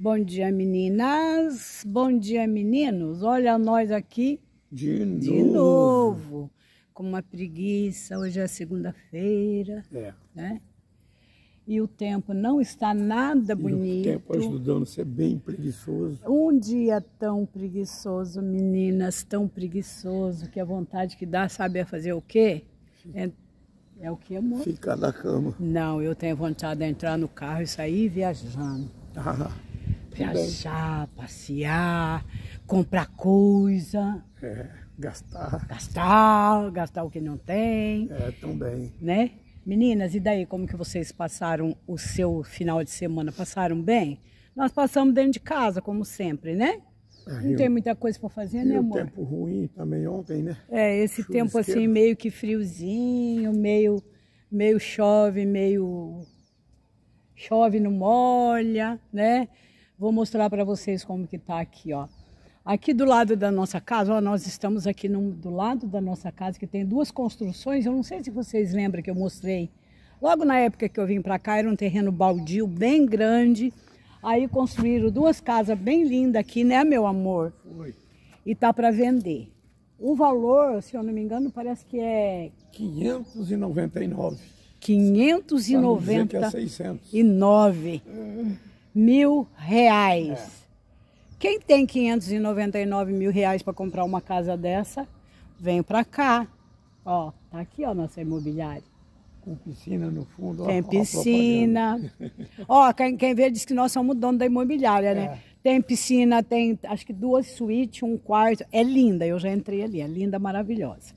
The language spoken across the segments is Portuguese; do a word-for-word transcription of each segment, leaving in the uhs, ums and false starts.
Bom dia, meninas. Bom dia, meninos. Olha nós aqui de novo. De novo. Com uma preguiça. Hoje é segunda-feira. É. Né? E o tempo não está nada e bonito. O tempo ajudando a ser bem preguiçoso. Um dia tão preguiçoso, meninas, tão preguiçoso, que a vontade que dá, sabe, é fazer o quê? É, é o que, amor? Ficar na cama. Não, eu tenho vontade de entrar no carro e sair viajando. Ah, Viajar, passear, comprar coisa. É, gastar. Gastar, gastar o que não tem. É, também. Né? Meninas, e daí, como que vocês passaram o seu final de semana? Passaram bem? Nós passamos dentro de casa, como sempre, né? É, não eu, tem muita coisa para fazer, né, amor? E o tempo ruim também ontem, né? É, esse Chuva tempo esquerda. assim, meio que friozinho, meio, meio chove, meio... Chove, não molha, né? Vou mostrar para vocês como que tá aqui, ó. Aqui do lado da nossa casa, ó, nós estamos aqui no, do lado da nossa casa, que tem duas construções. Eu não sei se vocês lembram que eu mostrei. Logo na época que eu vim para cá, era um terreno baldio, bem grande. Aí construíram duas casas bem lindas aqui, né, meu amor? Foi. E tá para vender. O valor, se eu não me engano, parece que é... quinhentos e noventa e nove. quinhentos e noventa e nove mil reais. É. Quem tem quinhentos e noventa e nove mil reais para comprar uma casa dessa, vem para cá. Ó, tá aqui, ó, nossa imobiliária. Com piscina no fundo. Tem ó, piscina. Ó, quem, quem vê diz que nós somos dono da imobiliária, né? É. Tem piscina, tem acho que duas suítes, um quarto. É linda, eu já entrei ali, é linda, maravilhosa.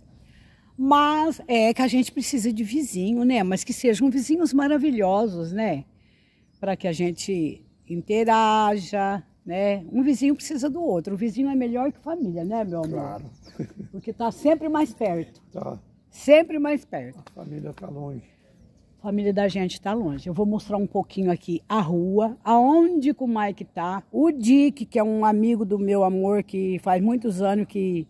Mas é que a gente precisa de vizinho, né? Mas que sejam vizinhos maravilhosos, né? Para que a gente interaja, né? Um vizinho precisa do outro. O vizinho é melhor que família, né, meu amor? Claro. Porque tá sempre mais perto. Tá. Sempre mais perto. A família tá longe. A família da gente tá longe. Eu vou mostrar um pouquinho aqui a rua, aonde que o Mike tá. O Dick, que é um amigo do meu amor, que faz muitos anos que...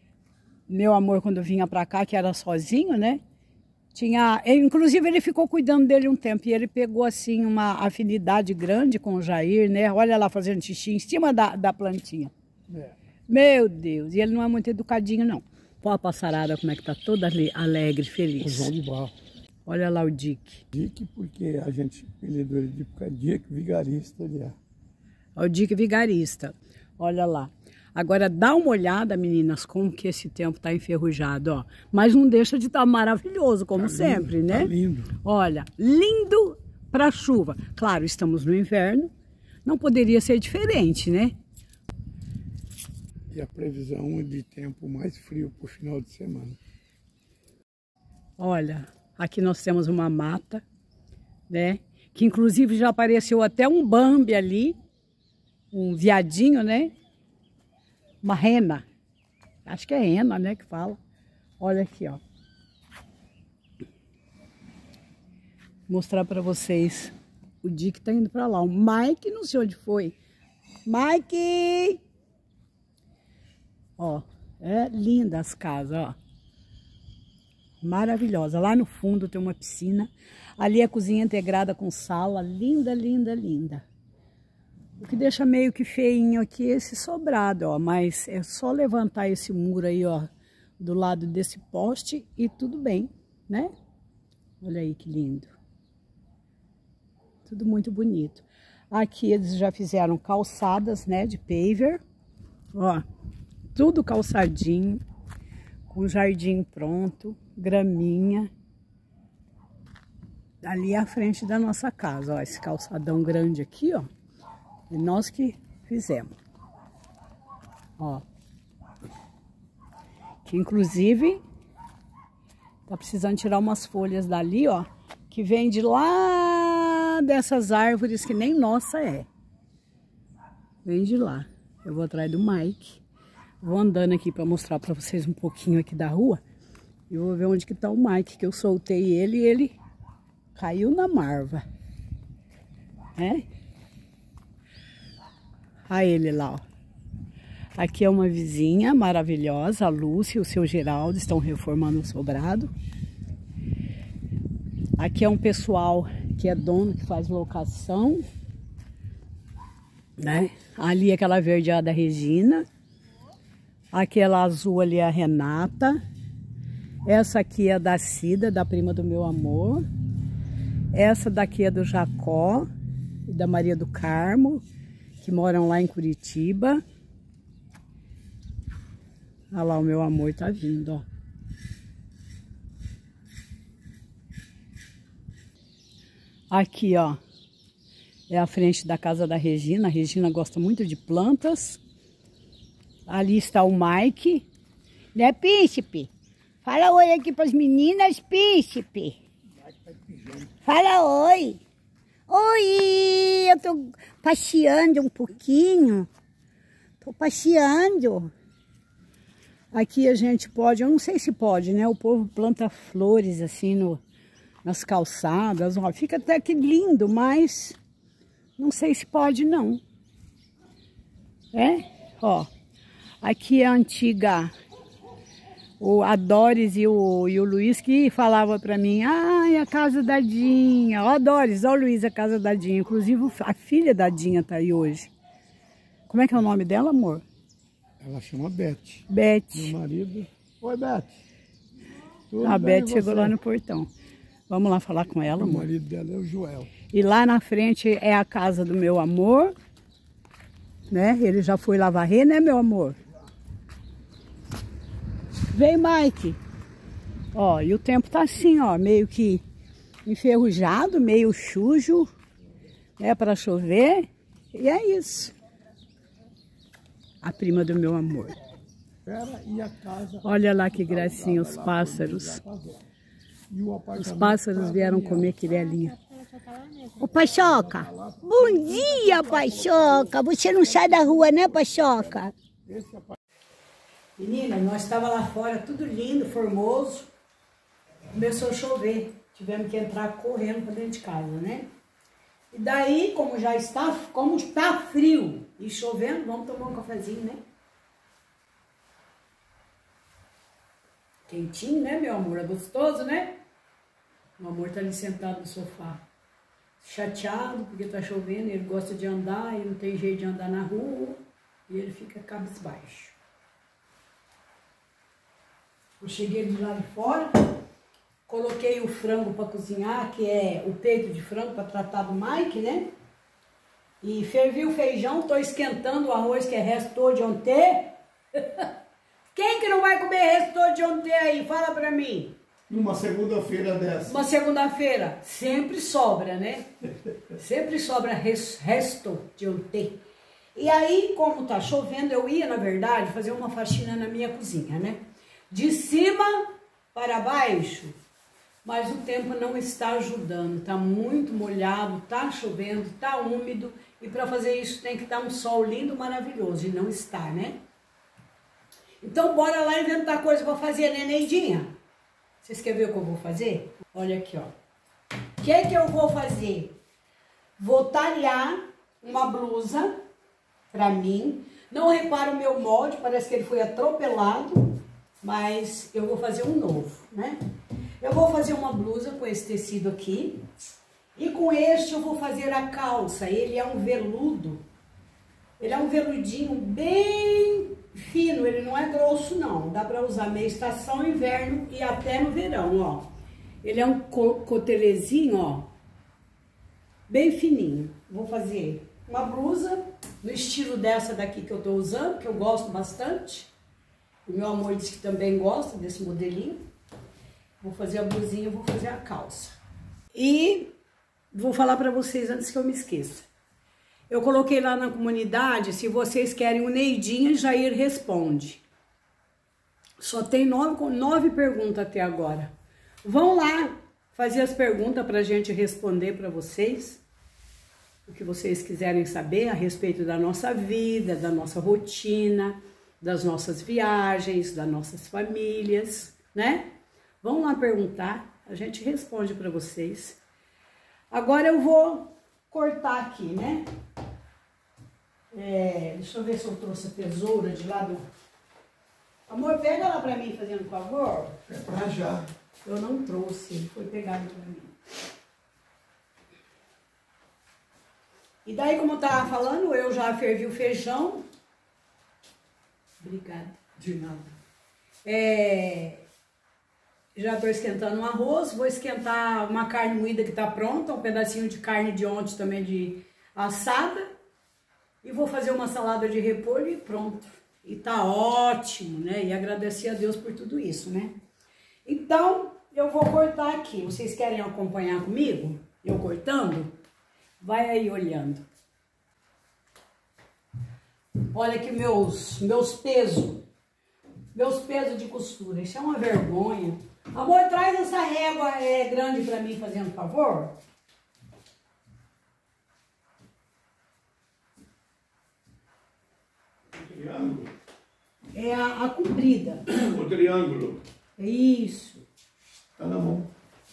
Meu amor, quando vinha pra cá, que era sozinho, né? Tinha... Inclusive, ele ficou cuidando dele um tempo. E ele pegou, assim, uma afinidade grande com o Jair, né? Olha lá, fazendo xixi em cima da, da plantinha. É. Meu Deus. E ele não é muito educadinho, não. Olha a passarada, como é que tá toda alegre, feliz. O João de Barro. Olha lá o Dick. Dick, porque a gente apelidou ele de porque é Dick Vigarista, ele é. É o Dick Vigarista. Olha lá. Agora dá uma olhada, meninas, como que esse tempo tá enferrujado, ó. Mas não deixa de estar tá maravilhoso, como tá sempre, lindo, né? Tá lindo. Olha, lindo para chuva. Claro, estamos no inverno, não poderia ser diferente, né? E a previsão é de tempo mais frio pro final de semana. Olha, aqui nós temos uma mata, né? Que inclusive já apareceu até um Bambi ali, um viadinho, né? Uma rena. Acho que é rena, né, que fala. Olha aqui, ó. Vou mostrar para vocês. O Dick tá indo para lá. O Mike, não sei onde foi. Mike! Ó, é linda as casas, ó. Maravilhosa. Lá no fundo tem uma piscina. Ali é a cozinha integrada com sala. Linda, linda, linda. O que deixa meio que feinho aqui é esse sobrado, ó. Mas é só levantar esse muro aí, ó, do lado desse poste e tudo bem, né? Olha aí que lindo. Tudo muito bonito. Aqui eles já fizeram calçadas, né, de paver. Ó, tudo calçadinho, com jardim pronto, graminha. Ali é a frente da nossa casa, ó, esse calçadão grande aqui, ó. E nós que fizemos. Ó. Que inclusive tá precisando tirar umas folhas dali, ó. Que vem de lá dessas árvores que nem nossa é. Vem de lá. Eu vou atrás do Mike. Vou andando aqui para mostrar para vocês um pouquinho aqui da rua. E vou ver onde que tá o Mike, que eu soltei ele e ele caiu na marva. É? Olha ele lá, ó. Aqui é uma vizinha maravilhosa, a Lúcia e o seu Geraldo estão reformando o sobrado. Aqui é um pessoal que é dono, que faz locação. né? Ali aquela verdeada Regina. Aquela azul ali é a Renata. Essa aqui é da Cida, da prima do meu amor. Essa daqui é do Jacó e da Maria do Carmo, que moram lá em Curitiba. Olha lá, o meu amor tá vindo, ó. Aqui, ó, é a frente da casa da Regina. A Regina gosta muito de plantas. Ali está o Mike. Né, Príncipe? Fala oi aqui para as meninas, Príncipe. Fala oi. Oi, eu tô passeando um pouquinho. Tô passeando. Aqui a gente pode, eu não sei se pode, né? O povo planta flores assim no, nas calçadas. Ó, fica até que lindo, mas não sei se pode não. É? Ó. Aqui é a antiga, o a Doris e o, e o Luiz que falava para mim, ai, a casa da Dinha. Ó a Doris, ó o Luiz, a casa da Dinha. Inclusive a filha da Dinha tá aí hoje. Como é que é o nome dela, amor? Ela chama Beth. Beth. Meu marido. Oi, Beth. Tudo A bem, Beth chegou você? lá no portão. Vamos lá falar com ela, O amor. marido dela é o Joel. E lá na frente é a casa do meu amor, né? Ele já foi lá varrer, né, meu amor? Vem, Mike. Ó, e o tempo tá assim, ó, meio que enferrujado, meio sujo, né, para chover. E é isso. A prima do meu amor. Espera, e a casa... Olha lá que gracinha os pássaros. E o Os apartamento pássaros vieram comer quirelinha. Ô, Pachoca. Bom dia, Pachoca. Você não sai da rua, né, Pachoca? Menina, nós estávamos lá fora, tudo lindo, formoso. Começou a chover. Tivemos que entrar correndo para dentro de casa, né? E daí, como já está, como está frio e chovendo, vamos tomar um cafezinho, né? Quentinho, né, meu amor? É gostoso, né? O amor tá ali sentado no sofá. Chateado, porque tá chovendo, ele gosta de andar e não tem jeito de andar na rua. E ele fica cabisbaixo. Eu cheguei de lá de fora, coloquei o frango para cozinhar, que é o peito de frango para tratar do Mike, né? E fervi o feijão, tô esquentando o arroz que é resto de ontem. Quem que não vai comer resto de ontem aí? Fala pra mim. Numa segunda-feira dessa. Uma segunda-feira, sempre sobra, né? Sempre sobra res, resto de ontem. E aí, como tá chovendo, eu ia, na verdade, fazer uma faxina na minha cozinha, né? De cima para baixo, mas o tempo não está ajudando, tá muito molhado, tá chovendo, tá úmido, e para fazer isso tem que estar um sol lindo, maravilhoso, e não está, né? Então bora lá inventar coisa para fazer, né, Neidinha? Vocês querem ver o que eu vou fazer? Olha aqui, ó. O que é que eu vou fazer? Vou talhar uma blusa para mim. Não repara o meu molde, parece que ele foi atropelado. Mas eu vou fazer um novo, né? Eu vou fazer uma blusa com esse tecido aqui. E com este eu vou fazer a calça. Ele é um veludo. Ele é um veludinho bem fino. Ele não é grosso, não. Dá pra usar meia estação, inverno e até no verão, ó. Ele é um cotelezinho, ó. Bem fininho. Vou fazer uma blusa no estilo dessa daqui que eu tô usando, que eu gosto bastante. O meu amor disse que também gosta desse modelinho. Vou fazer a blusinha, vou fazer a calça. E vou falar para vocês antes que eu me esqueça. Eu coloquei lá na comunidade, se vocês querem o Neidinha, Jair responde. Só tem nove, nove perguntas até agora. Vão lá fazer as perguntas para a gente responder para vocês. O que vocês quiserem saber a respeito da nossa vida, da nossa rotina, das nossas viagens, das nossas famílias, né? Vão lá perguntar, a gente responde para vocês. Agora eu vou cortar aqui, né? É, deixa eu ver se eu trouxe a tesoura de lá do... Amor, pega lá para mim, fazendo favor. É pra já. Eu não trouxe, ele foi pegado para mim. E daí, como eu tava falando, eu já fervi o feijão. Obrigada. De nada. É, já tô esquentando um arroz, vou esquentar uma carne moída que tá pronta, um pedacinho de carne de ontem também de assada. E vou fazer uma salada de repolho e pronto. E tá ótimo, né? E agradecer a Deus por tudo isso, né? Então, eu vou cortar aqui. Vocês querem acompanhar comigo? Eu cortando? Vai aí olhando. Olha aqui meus, meus pesos. Meus pesos de costura. Isso é uma vergonha. Amor, traz essa régua é, grande pra mim, fazendo favor. Triângulo. É a, a comprida. O triângulo. É isso. Tá na mão.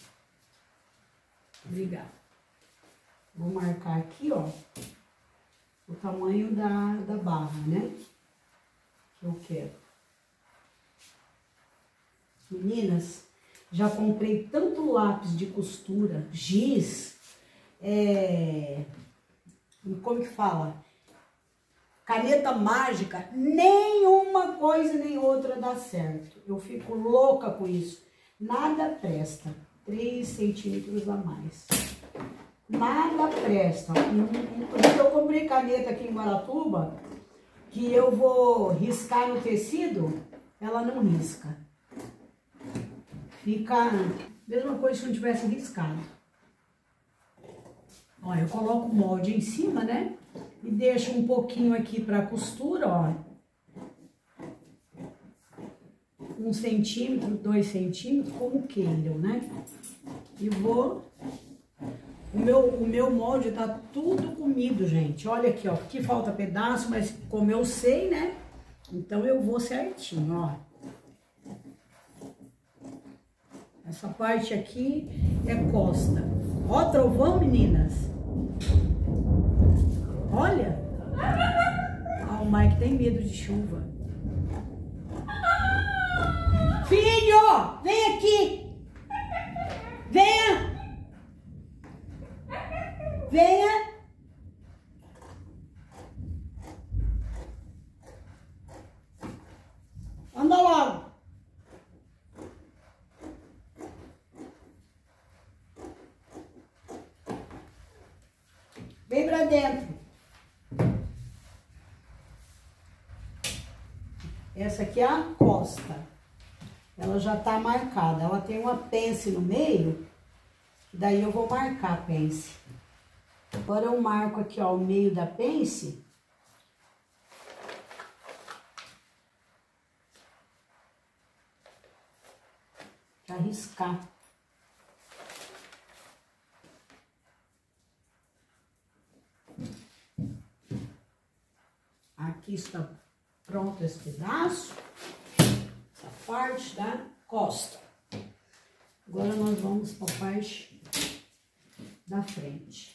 Obrigada. Vou marcar aqui, ó, o tamanho da, da barra, né? Que eu quero. Meninas, já comprei tanto lápis de costura, giz, é, como que fala? Caneta mágica, nenhuma coisa nem outra dá certo. Eu fico louca com isso. Nada presta. três centímetros a mais. Nada presta. Eu comprei caneta aqui em Guaratuba, que eu vou riscar no tecido, ela não risca. Fica a mesma coisa se não tivesse riscado. Ó, eu coloco o molde em cima, né? E deixo um pouquinho aqui pra costura, ó. Um centímetro, dois centímetros, como queiram, né? E vou... O meu, o meu molde tá tudo comido, gente. Olha aqui, ó. Aqui falta pedaço, mas como eu sei, né? Então eu vou certinho, ó. Essa parte aqui é costa. Ó, trovão, meninas. Olha. Ah, o Mike tem medo de chuva. Filho, vem aqui. Venha. Venha. Anda logo. Vem pra dentro. Essa aqui é a costa. Ela já tá marcada. Ela tem uma pence no meio. Daí eu vou marcar a pence. Agora eu marco aqui, ó, o meio da pence. Pra riscar. Aqui está pronto esse pedaço. Essa parte da costa. Agora nós vamos para a parte da frente.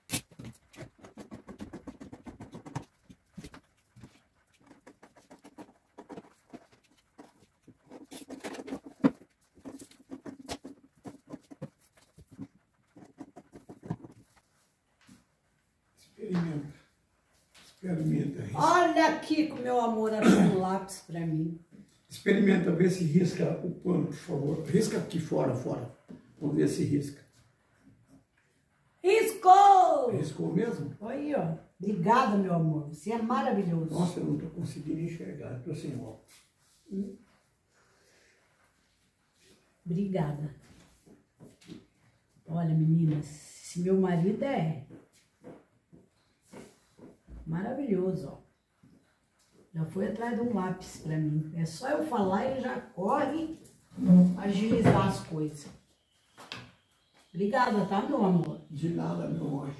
Experimenta. Experimenta. Olha aqui com meu amor achando lápis para mim. Experimenta, vê se risca o pano, por favor. Risca aqui fora, fora. Vamos ver se risca. Riscou! Riscou mesmo? Aí, ó. Obrigada, meu amor. Você é maravilhoso. Nossa, eu não estou conseguindo enxergar. Estou sem óculos. Hum. Obrigada. Olha, meninas, esse meu marido é maravilhoso, ó. Já foi atrás de um lápis pra mim. É só eu falar e ele já corre agilizar as coisas. Obrigada, tá, meu amor? De nada, meu anjo.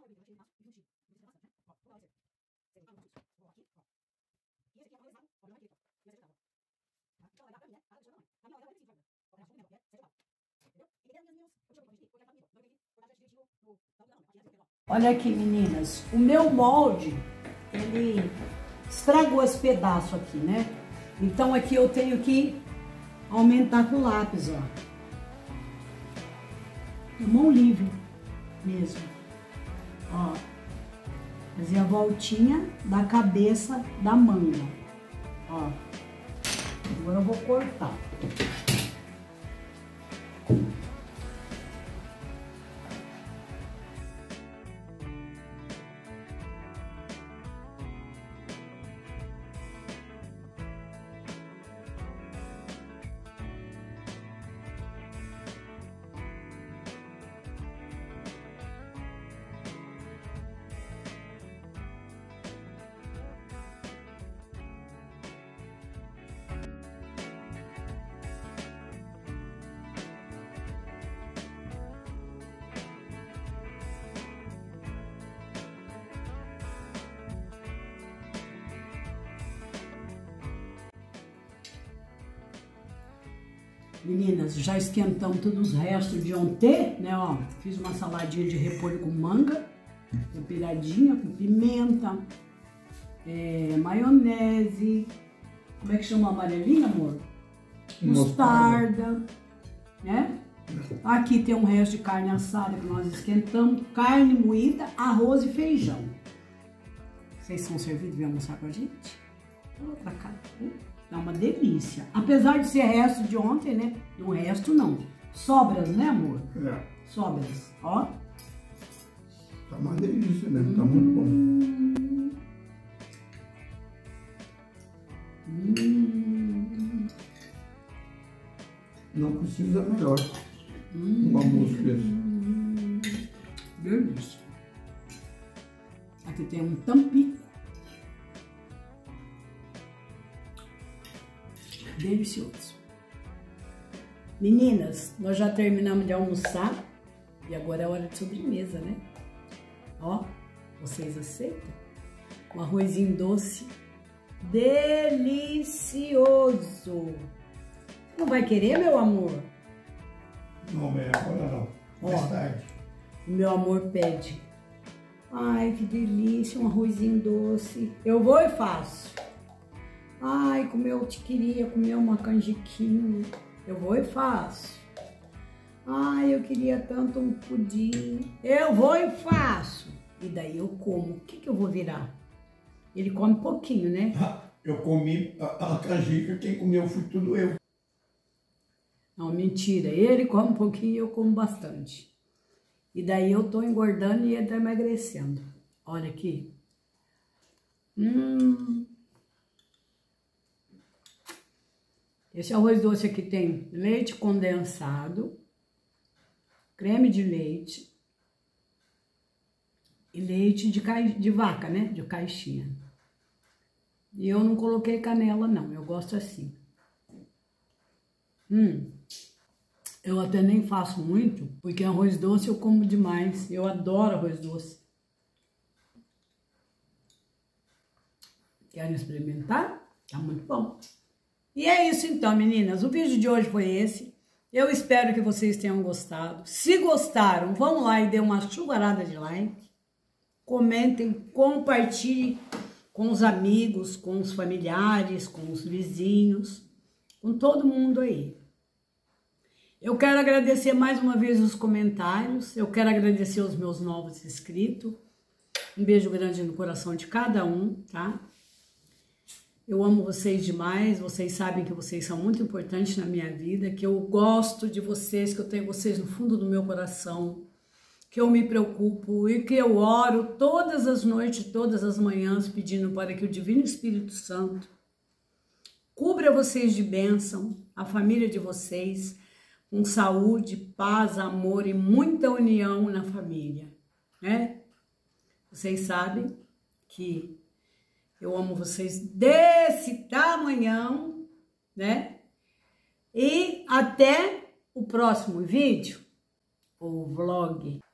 Olha aqui, meninas, o meu molde, ele estragou esse pedaço aqui, né? Então aqui eu tenho que aumentar com o lápis, ó. Mão livre mesmo, ó. Fazer a voltinha da cabeça da manga, ó. Agora eu vou cortar. Meninas, já esquentamos todos os restos de ontem, né, ó. Fiz uma saladinha de repolho com manga, temperadinha com pimenta, é, maionese, como é que chama a amarelinha, amor? Mostarda, né? Aqui tem um resto de carne assada que nós esquentamos, carne moída, arroz e feijão. Vocês são servidos? Vem almoçar com a gente? Vamos pra cá. É uma delícia. Apesar de ser resto de ontem, né? Não resto, não. Sobras, né, amor? É. Sobras, ó. Tá uma delícia mesmo, tá muito bom. Hum. Não precisa melhor. Hum. Um almoço desse. Hum. Delícia. Aqui tem um tampico. Delicioso. Meninas, nós já terminamos de almoçar e agora é hora de sobremesa, né? Ó, vocês aceitam? Um arrozinho doce delicioso. Não vai querer, meu amor? Não, é agora não. Mais Ó, tarde. o meu amor pede. Ai, que delícia, um arrozinho doce. Eu vou e faço. Ai, como eu te queria comer uma canjiquinha. Eu vou e faço. Ai, eu queria tanto um pudim. Eu vou e faço. E daí eu como. O que que eu vou virar? Ele come um pouquinho, né? Eu comi a, a canjica, quem comeu fui tudo eu. Não, mentira. Ele come um pouquinho e eu como bastante. E daí eu tô engordando e ele tá emagrecendo. Olha aqui. Hum... Esse arroz doce aqui tem leite condensado, creme de leite e leite de, ca... de vaca, né? De caixinha. E eu não coloquei canela, não. Eu gosto assim. Hum. Eu até nem faço muito, porque arroz doce eu como demais. Eu adoro arroz doce. Querem experimentar? Tá muito bom. E é isso então, meninas. O vídeo de hoje foi esse. Eu espero que vocês tenham gostado. Se gostaram, vão lá e dê uma chuvarada de like. Comentem, compartilhem com os amigos, com os familiares, com os vizinhos, com todo mundo aí. Eu quero agradecer mais uma vez os comentários. Eu quero agradecer os meus novos inscritos. Um beijo grande no coração de cada um, tá? Eu amo vocês demais, vocês sabem que vocês são muito importantes na minha vida, que eu gosto de vocês, que eu tenho vocês no fundo do meu coração, que eu me preocupo e que eu oro todas as noites, todas as manhãs, pedindo para que o Divino Espírito Santo cubra vocês de bênção, a família de vocês, com saúde, paz, amor e muita união na família, né? Vocês sabem que eu amo vocês desse tamanhão, né? E até o próximo vídeo, o vlog.